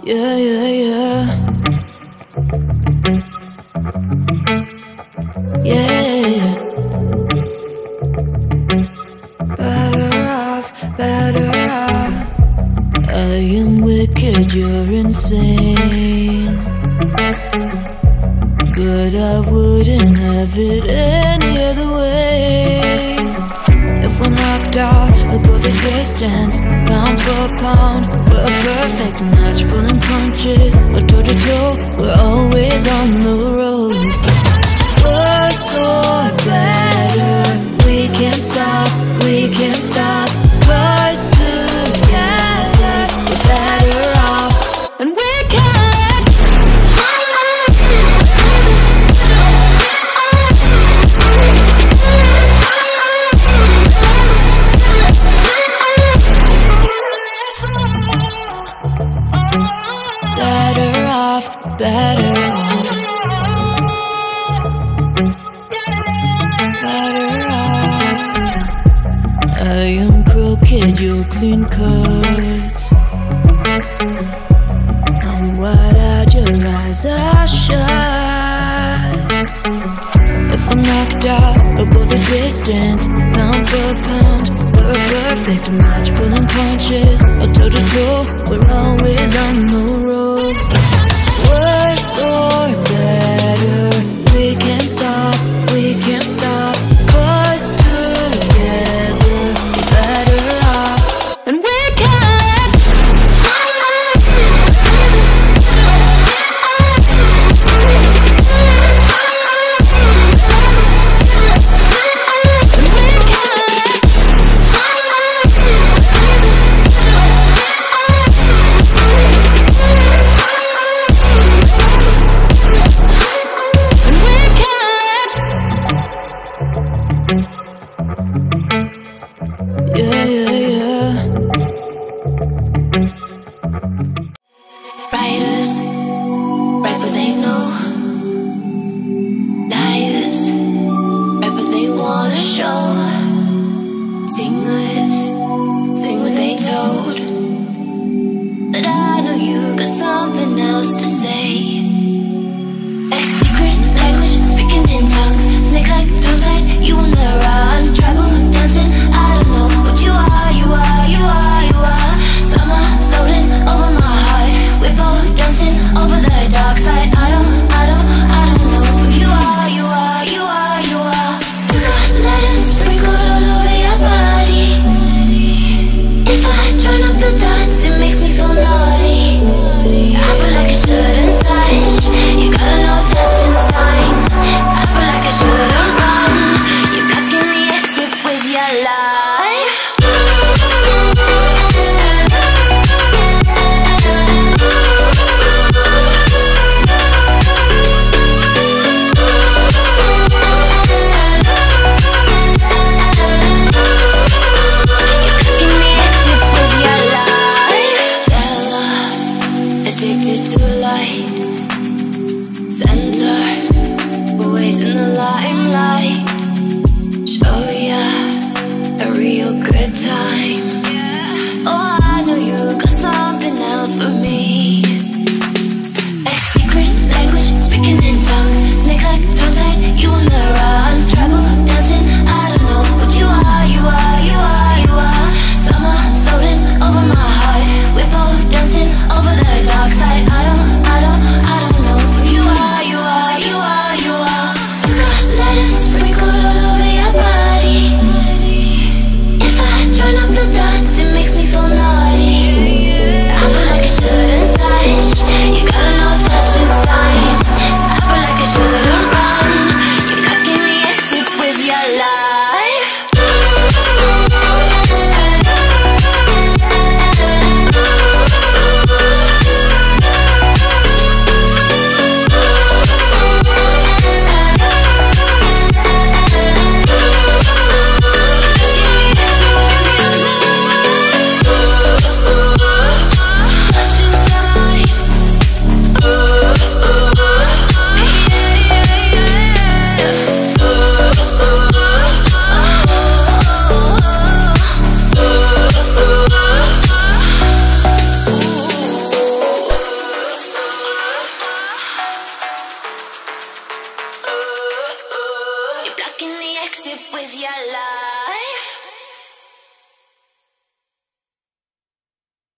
Yeah, yeah, yeah. Yeah. Better off, better off. I am wicked, you're insane. But I wouldn't have it any other way. If we're knocked out, we'll go the distance, pound for pound. We're a perfect match, pulling punches. We're toe to toe, we're always on the road. We're so better, we can't stop, we can't stop. 'Cause together, we're better off, and we can. Better off, better off. Better off. I am crooked, you're clean cut. I'm wide-eyed, your eyes are shut. If I'm knocked out, we'll go the distance, pound for pound. We're a perfect match, pulling punches. Or toe to toe, we're always on the road. We're so better, we can't stop, we can't stop. 'Cause together, we're better off, and we can. Yeah, yeah, yeah. Writers write what they know. Liars write what they wanna show. Singers sing what they told. But I know you got something else to say. Like secret language, speaking in tongues. Snake like tongue tied, you on the run. Tribal dancing, I don't know what you are, you are, you are, you are. Summer floating over my heart. We're both dancing over the dark side. I don't know who you are, you are, you are, you are. You got letters sprinkled all over your body. If I join up the dots, it makes me feel naughty. I feel like I shouldn't touch. You got a no touching sign. I feel like I shouldn't run. You're blocking the exit with your life. Addicted to light, center, always in the limelight. Show ya a real good time. Oh, I know you got something else for me. Like secret language, speaking in tongues. Snake like tongue tied, you on the run. Tribal dancing, I don't know what you are, you are, you are, you are. Summer floating over my heart. We're both dancing over the dark side. I don't blocking the exit with your life.